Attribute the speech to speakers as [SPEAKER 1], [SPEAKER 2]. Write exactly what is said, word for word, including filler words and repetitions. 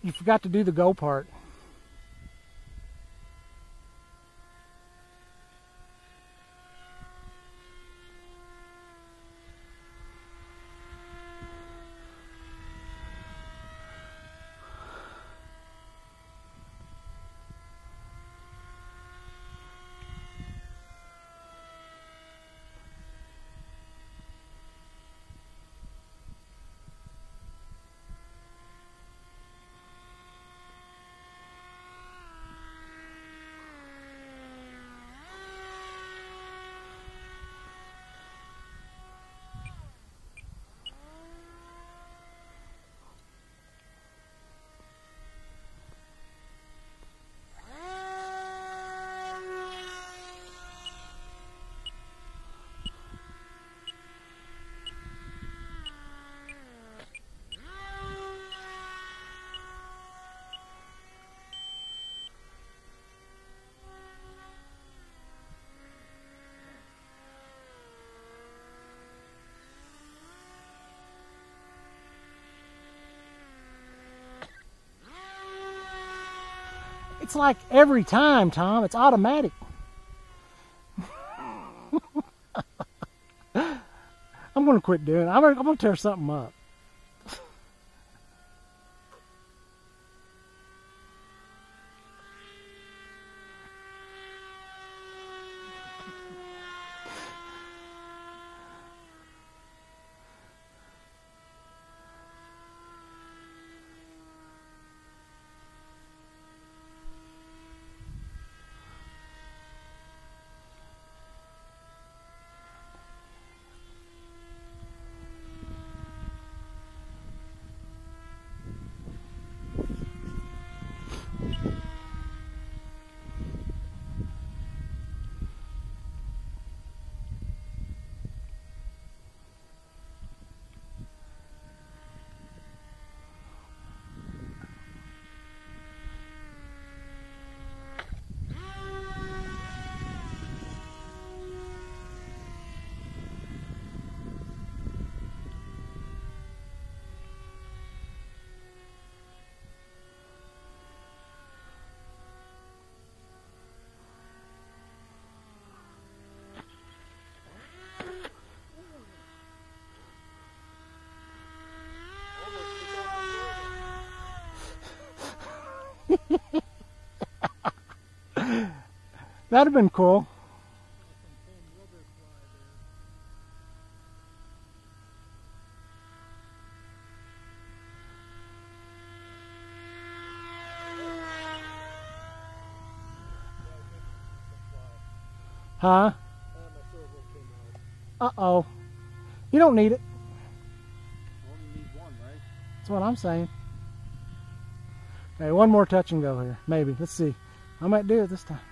[SPEAKER 1] you forgot to do the go part. It's like every time, Tom. It's automatic. I'm going to quit doing it. I'm going to tear something up. That'd have been cool. Huh? Uh-oh. You don't need it.
[SPEAKER 2] Only need one, right?
[SPEAKER 1] That's what I'm saying. Okay, one more touch and go here. Maybe. Let's see. I might do it this time.